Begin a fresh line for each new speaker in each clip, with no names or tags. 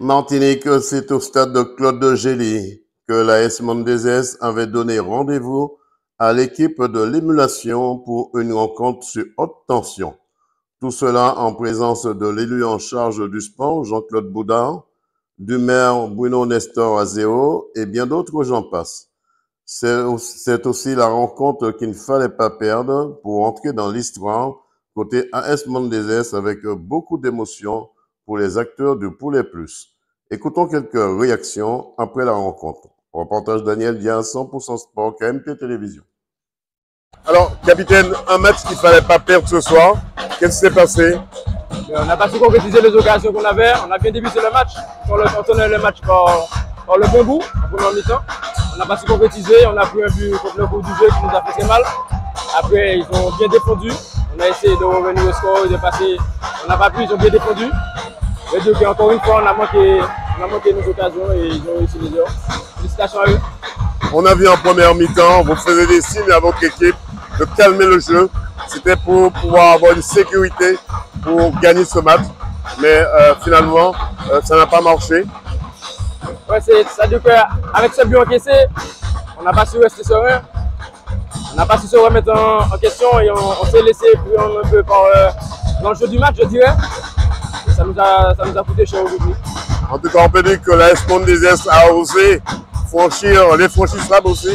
Martinique, c'est au stade de Claude de Gély que l'AS Mondezès avait donné rendez-vous à l'équipe de l'émulation pour une rencontre sur haute tension. Tout cela en présence de l'élu en charge du sport, Jean-Claude Boudard, du maire Bruno Nestor Azéo et bien d'autres, j'en passe. C'est aussi la rencontre qu'il ne fallait pas perdre pour entrer dans l'histoire côté AS Mondezès avec beaucoup d'émotion pour les acteurs du Poulet Plus. Écoutons quelques réactions après la rencontre. Reportage Daniel Diaz, 100% Sport, KMT Télévision.
Alors, capitaine, un match qu'il ne fallait pas perdre ce soir. Qu'est-ce qui s'est passé?
On n'a pas su concrétiser les occasions qu'on avait. On a bien débuté le match. On tenait le match par le bon bout, en première mi-temps. On n'a pas su concrétiser. On a pris un but contre le coup du jeu qui nous a fait très mal. Après, ils ont bien défendu. On a essayé de revenir au score, de passer. On n'a pas pu, ils ont bien défendu. Et donc, encore une fois, on a manqué nos occasions et ils ont réussi les heures. Félicitations à eux.
On a vu en première mi-temps, vous faisiez des signes à votre équipe de calmer le jeu. C'était pour pouvoir avoir une sécurité pour gagner ce match. Mais finalement, ça n'a pas marché.
Ouais, c'est-à-dire qu'avec ce but encaissé, on n'a pas su rester serein. On n'a pas su se remettre en question et on s'est laissé prendre un peu dans le jeu du match, je dirais. Et ça nous a coûté cher aujourd'hui.
En tout cas, on peut dire que l'AS Mondezès a osé franchir les franchissables aussi.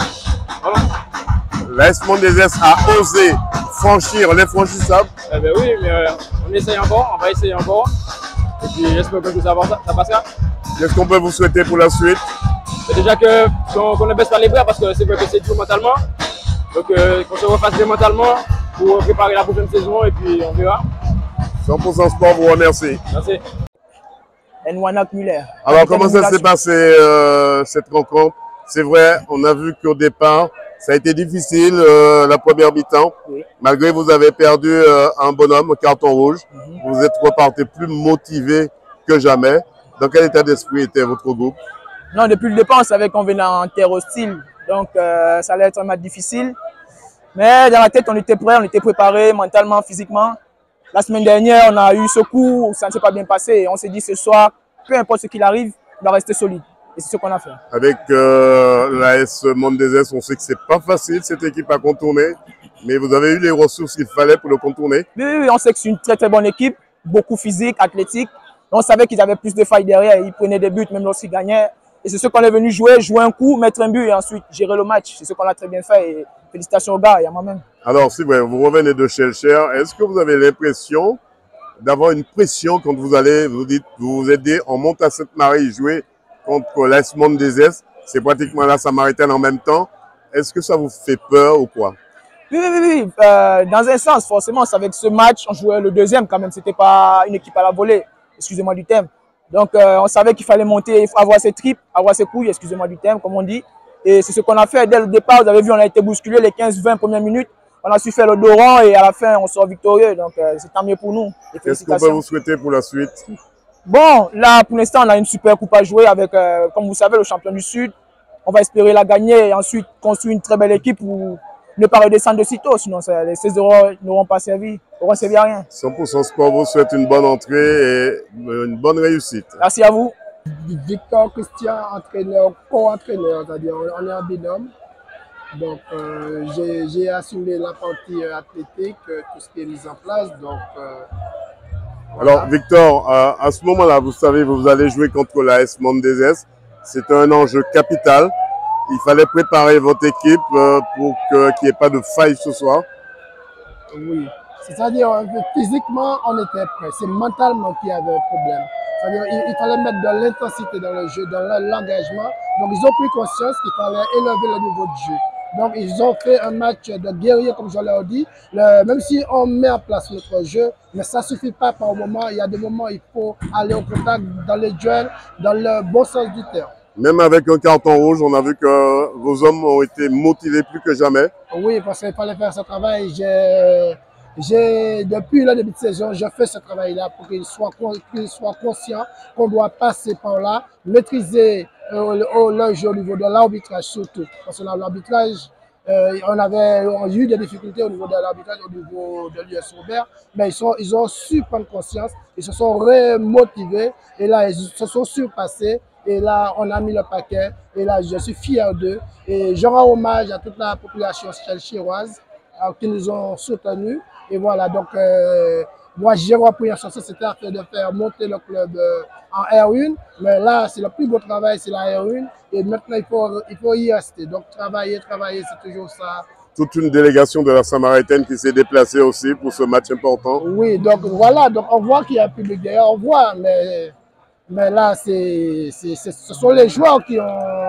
L'AS Mondezès a osé franchir les franchissables.
Eh bien oui, mais on essaye encore, on va essayer encore. Et puis j'espère que ça passera.
Qu'est-ce qu'on peut vous souhaiter pour la suite?
Mais déjà qu'on ne baisse pas les bras parce que c'est vrai que c'est dur mentalement. Donc qu'on se refasse bien mentalement pour préparer la prochaine saison et puis on verra.
100% Sport vous remercie.
Merci.
Nwanak Muller.
Alors comment ça s'est passé cette rencontre? C'est vrai, on a vu qu'au départ, ça a été difficile la première mi-temps.
Oui.
Malgré que vous avez perdu un bonhomme au carton rouge, vous êtes reparti plus motivé que jamais. Dans quel état d'esprit était votre groupe?
Non, depuis le départ, on savait qu'on venait en terre hostile. Donc ça allait être un match difficile. Mais dans la tête, on était prêts, on était préparés mentalement, physiquement. La semaine dernière, on a eu ce coup, ça ne s'est pas bien passé. On s'est dit ce soir, peu importe ce qu'il arrive, on va rester solide. Et c'est ce qu'on a fait.
Avec l'AS Mondezès, on sait que c'est pas facile cette équipe à contourner, mais vous avez eu les ressources qu'il fallait pour le contourner.
Oui, on sait que c'est une très bonne équipe, beaucoup physique, athlétique. On savait qu'ils avaient plus de failles derrière, ils prenaient des buts même lorsqu'ils gagnaient. Et c'est ce qu'on est venu jouer un coup, mettre un but et ensuite gérer le match. C'est ce qu'on a très bien fait et félicitations aux gars et à moi-même.
Alors, si vous revenez de Shellcher, est-ce que vous avez l'impression d'avoir une pression quand vous allez, vous aider en monte à Sainte-Marie jouer contre l'AS Mondezès? C'est pratiquement la Samaritaine en même temps. Est-ce que ça vous fait peur ou quoi?
Oui. Dans un sens, forcément, on savait que ce match, on jouait le deuxième quand même. C'était pas une équipe à la volée, excusez-moi du terme. Donc, on savait qu'il fallait monter, avoir ses tripes, avoir ses couilles, excusez-moi du terme, comme on dit. Et c'est ce qu'on a fait dès le départ. Vous avez vu, on a été bousculé les 15-20 premières minutes. On a su faire le dos rond et à la fin, on sort victorieux. Donc, c'est tant mieux pour nous.
Qu'est-ce qu'on peut vous souhaiter pour la suite?
Bon, là, pour l'instant, on a une super coupe à jouer avec, comme vous savez, le champion du Sud. On va espérer la gagner et ensuite construire une très belle équipe pour ne pas redescendre de sitôt. Sinon, les 16 € n'auront pas servi, n'auront servi à rien.
100% Sport vous souhaite une bonne entrée et une bonne réussite.
Merci à vous.
Victor Christian, entraîneur, co-entraîneur, c'est-à-dire on est en binôme. Donc j'ai assumé la partie athlétique, tout ce qui est mis en place. Donc, voilà.
Alors Victor, à ce moment-là, vous savez, vous allez jouer contre l'AS Mondezès. C'est un enjeu capital. Il fallait préparer votre équipe pour qu'il n'y ait pas de faille ce soir.
Oui, c'est-à-dire physiquement on était prêts. C'est mentalement qu'il y avait un problème. C'est-à-dire il fallait mettre de l'intensité dans le jeu, dans l'engagement. Donc ils ont pris conscience qu'il fallait élever le niveau de jeu. Donc ils ont fait un match de guerrier, comme je l'ai dit. Même si on met en place notre jeu, mais ça ne suffit pas par moment. Il y a des moments où il faut aller au contact dans les duels, dans le bon sens du terme.
Même avec un carton rouge, on a vu que vos hommes ont été motivés plus que jamais.
Oui, parce qu'il fallait faire ce travail. Depuis le début de saison, je fais ce travail-là pour qu'ils soient conscients qu'on doit passer par là, maîtriser le jeu au niveau de l'arbitrage surtout. Parce que l'arbitrage, On a eu des difficultés au niveau de l'arbitrage, au niveau de l'US Robert, mais ils ont su prendre conscience, ils se sont remotivés et là ils se sont surpassés et là on a mis le paquet et là je suis fier d'eux et je rends hommage à toute la population chelchiroise qui nous ont soutenus et voilà donc moi j'ai repris en chanson, c'était de faire monter le club en R1, mais là c'est le plus beau travail, c'est la R1 et maintenant il faut y rester, donc travailler, c'est toujours ça.
Toute une délégation de la Samaritaine qui s'est déplacée aussi pour ce match important.
Oui, donc voilà, donc on voit qu'il y a un public derrière, on voit, mais là, ce sont les joueurs qui ont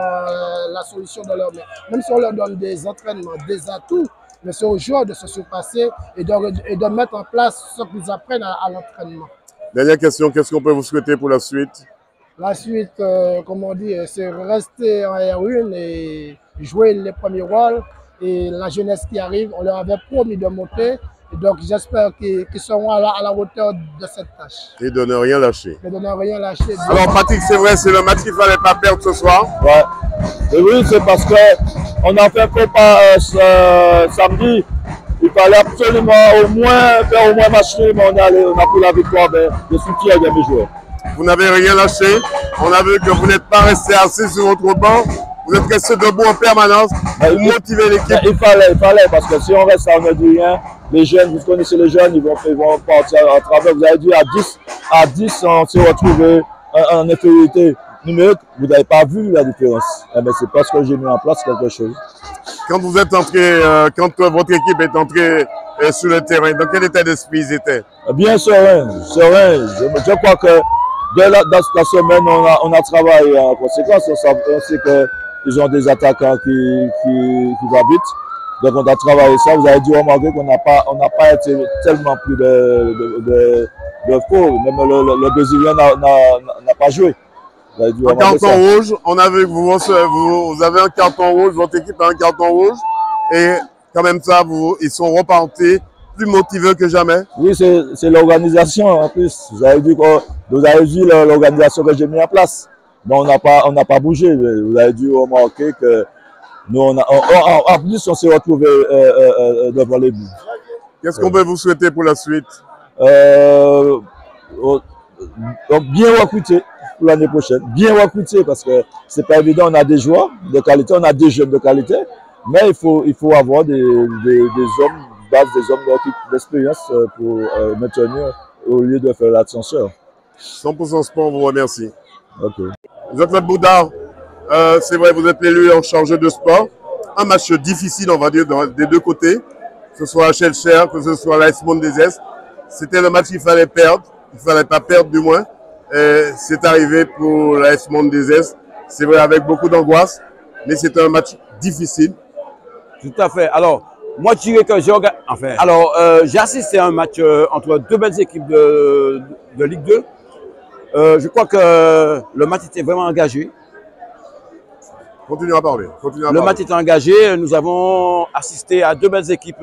la solution dans leur main. Même si on leur donne des entraînements, des atouts, mais c'est aux joueurs de se surpasser et de mettre en place ce qu'ils apprennent à l'entraînement.
Dernière question, qu'est-ce qu'on peut vous souhaiter pour la suite?
La suite, comme on dit, c'est rester en R1 et jouer les premiers rôles. Et la jeunesse qui arrive, on leur avait promis de monter. Et donc j'espère qu'ils seront à la hauteur de cette tâche.
Et de ne rien lâcher.
Et de ne rien lâcher.
Alors Patrick, c'est vrai, c'est le match qu'il ne fallait pas perdre ce soir.
Ouais. Et oui, c'est parce qu'on a fait un compas samedi. Il fallait absolument faire au moins match nul, mais on a pris la victoire. Je suis fier de mes joueurs.
Vous n'avez rien lâché. On a vu que vous n'êtes pas resté assis sur votre banc. Vous êtes resté debout en permanence pour motiver l'équipe.
Il fallait, parce que si on reste à ne dit rien, les jeunes, vous connaissez les jeunes, ils vont partir à travers. Vous avez dit à 10 on s'est retrouvé en infériorité numérique. Vous n'avez pas vu la différence. Mais c'est parce que j'ai mis en place quelque chose.
Quand vous êtes entré, quand votre équipe est entrée sur le terrain, dans quel état d'esprit ils étaient?
Bien serein. Je crois que dans la semaine, on a travaillé en conséquence. On sait qu'ils ont des attaquants qui vont vite. Donc on a travaillé ça. Vous avez dû remarquer qu'on n'a pas été tellement plus de faux. Même le Brésilien n'a pas joué.
Un carton rouge, on a vu que vous avez un carton rouge, votre équipe a un carton rouge. Et quand même ça, ils sont repartis plus motivés que jamais.
Oui, c'est l'organisation en plus. Vous avez vu l'organisation que j'ai mis en place. Mais on n'a pas bougé. Vous avez dû remarquer que nous, en plus, on s'est retrouvés devant les buts.
Qu'est-ce qu'on peut vous souhaiter pour la suite?
Donc, bien recruter pour l'année prochaine. Bien recruter parce que c'est pas évident. On a des joueurs de qualité, on a des jeunes de qualité. Mais il faut avoir des hommes, des hommes d'expérience pour maintenir au lieu de faire l'ascenseur.
100% Sport vous remercie.
Ok.
Jean-Claude Boudard, c'est vrai, vous êtes l'élu en charge de sport. Un match difficile, on va dire, des deux côtés, que ce soit à Chelcher, que ce soit à l'AS Mondezès. C'était le match qu'il fallait perdre, il ne fallait pas perdre du moins. C'est arrivé pour l'AS Mondezès, c'est vrai, avec beaucoup d'angoisse, mais c'était un match difficile.
Tout à fait. Alors, moi, je dirais que j'ai assisté à un match entre deux belles équipes de Ligue 2. Je crois que le match était vraiment engagé.
Continuez à parler.
Le match était engagé. Nous avons assisté à deux belles équipes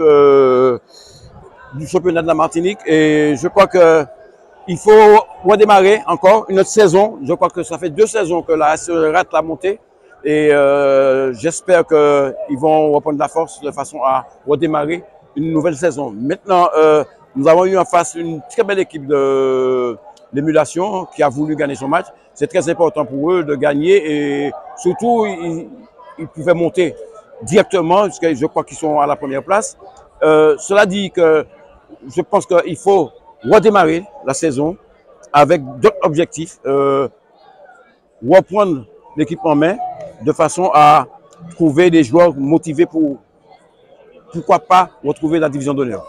du championnat de la Martinique. Et je crois qu'il faut redémarrer encore une autre saison. Je crois que ça fait 2 saisons que la SE rate la montée. Et j'espère qu'ils vont reprendre la force de façon à redémarrer une nouvelle saison. Maintenant, nous avons eu en face une très belle équipe de l'émulation qui a voulu gagner son match. C'est très important pour eux de gagner et surtout, ils pouvaient monter directement, parce que je crois qu'ils sont à la première place. Cela dit que je pense qu'il faut redémarrer la saison avec d'autres objectifs, reprendre l'équipe en main de façon à trouver des joueurs motivés pour, pourquoi pas, retrouver la division d'honneur.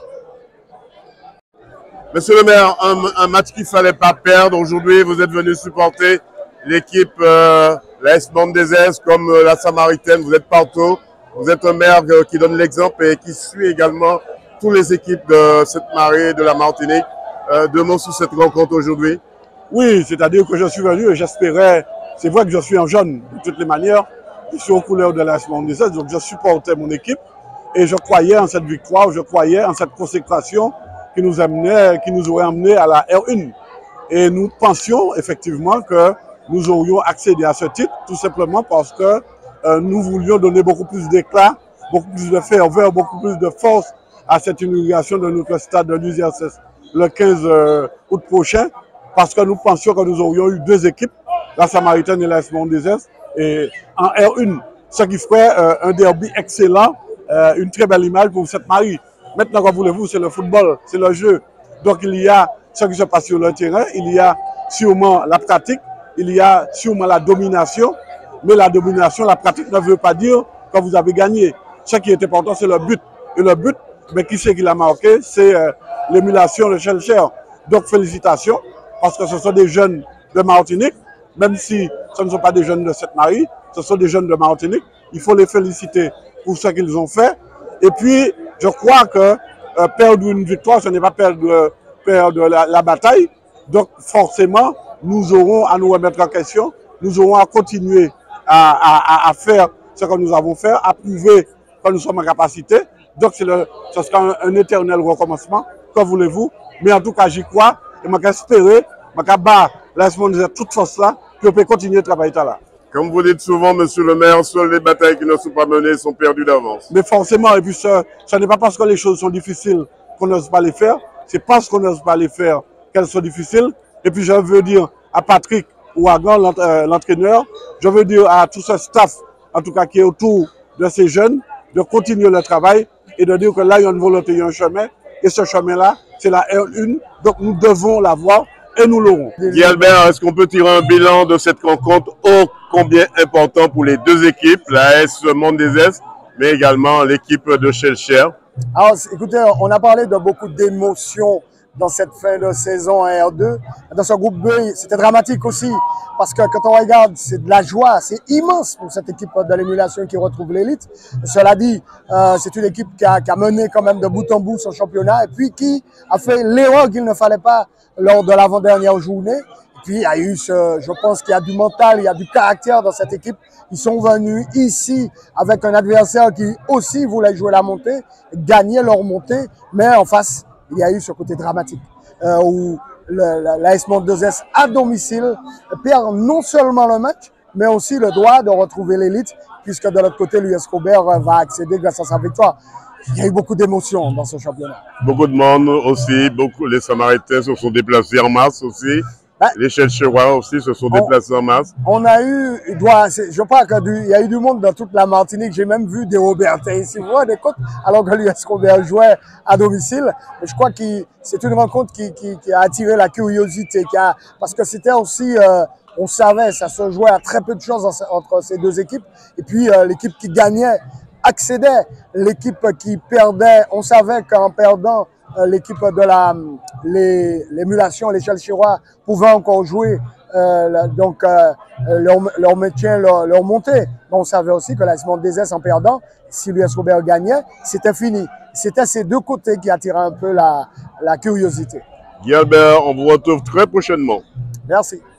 Monsieur le maire, un match qu'il ne fallait pas perdre. Aujourd'hui, vous êtes venu supporter l'équipe l'AS Mondezès comme la Samaritaine. Vous êtes partout. Vous êtes un maire qui donne l'exemple et qui suit également toutes les équipes de Sainte-Marie et de la Martinique. 2 mots sur cette rencontre aujourd'hui.
Oui, c'est-à-dire que je suis venu et j'espérais, c'est vrai que je suis en jaune de toutes les manières, je suis aux couleurs de l'AS Mondezès, donc je supportais mon équipe et je croyais en cette victoire, je croyais en cette consécration qui nous aurait amené à la R1. Et nous pensions effectivement que nous aurions accédé à ce titre, tout simplement parce que nous voulions donner beaucoup plus d'éclat beaucoup plus de ferveur, beaucoup plus de force à cette inauguration de notre stade de l'UCSS le 15 août prochain, parce que nous pensions que nous aurions eu deux équipes, la Samaritaine et la S Mondes et en R1, ce qui ferait un derby excellent, une très belle image pour cette Marie. Maintenant, comme voulez-vous, c'est le football, c'est le jeu. Donc il y a ce qui se passe sur le terrain, il y a sûrement la pratique, il y a sûrement la domination, mais la domination, la pratique ne veut pas dire que vous avez gagné. Ce qui est important, c'est le but. Et le but, mais qui c'est qui l'a marqué? C'est l'émulation de Chelcher. Donc félicitations, parce que ce sont des jeunes de Martinique, même si ce ne sont pas des jeunes de Sainte-Marie, ce sont des jeunes de Martinique. Il faut les féliciter pour ce qu'ils ont fait. Et puis, je crois que perdre une victoire, ce n'est pas perdre la bataille. Donc forcément, nous aurons à nous remettre en question, nous aurons à continuer à faire ce que nous avons fait, à prouver que nous sommes en capacité. Donc ce sera un éternel recommencement, que voulez-vous. Mais en tout cas, j'y crois et je espérer, je vais laisser toute force là, que je peux continuer à travailler là.
Comme vous dites souvent, monsieur le maire, seules les batailles qui ne sont pas menées sont perdues d'avance.
Mais forcément, et puis ce n'est pas parce que les choses sont difficiles qu'on n'ose pas les faire, c'est parce qu'on n'ose pas les faire qu'elles sont difficiles. Et puis je veux dire à Patrick Ouagan, l'entraîneur, je veux dire à tout ce staff, en tout cas qui est autour de ces jeunes, de continuer le travail et de dire que là, il y a une volonté, il y a un chemin. Et ce chemin-là, c'est la R1, donc nous devons l'avoir et nous l'aurons.
Guy Albert, est-ce qu'on peut tirer un bilan de cette rencontre ô combien important pour les deux équipes, la S Mondes, mais également l'équipe de Chelcher?
Alors, écoutez, on a parlé de beaucoup d'émotions dans cette fin de saison en R2. Dans ce groupe B, c'était dramatique aussi, parce que quand on regarde, c'est de la joie, c'est immense pour cette équipe de l'émulation qui retrouve l'élite. Cela dit, c'est une équipe qui a mené quand même de bout en bout son championnat, et puis qui a fait l'erreur qu'il ne fallait pas lors de l'avant-dernière journée. Et puis, il y a eu je pense qu'il y a du mental, il y a du caractère dans cette équipe. Ils sont venus ici avec un adversaire qui aussi voulait jouer la montée, gagner leur montée, mais en face, il y a eu ce côté dramatique où l'AS Mondes à domicile perd non seulement le match, mais aussi le droit de retrouver l'élite, puisque de l'autre côté, l'US Robert va accéder grâce à sa victoire. Il y a eu beaucoup d'émotions dans ce championnat.
Beaucoup de monde aussi, les Samaritains se sont déplacés en masse aussi. Les Chelcherois aussi se sont déplacés en masse.
On a eu, je crois qu'il y a eu du monde dans toute la Martinique. J'ai même vu des Robertais ici, vous voyez, des côtes, alors que l'US Robert jouait à domicile. Et je crois que c'est une rencontre qui a attiré la curiosité, parce que c'était aussi, on savait, ça se jouait à très peu de choses entre ces deux équipes. Et puis l'équipe qui gagnait accédait, l'équipe qui perdait, on savait qu'en perdant, l'équipe de l'émulation, les Chelcherois pouvaient encore jouer leur maintien, leur montée. Mais on savait aussi que l'AS Mondes en perdant, si l'US Robert gagnait, c'était fini. C'était ces deux côtés qui attiraient un peu la curiosité.
Guy Albert, on vous retrouve très prochainement.
Merci.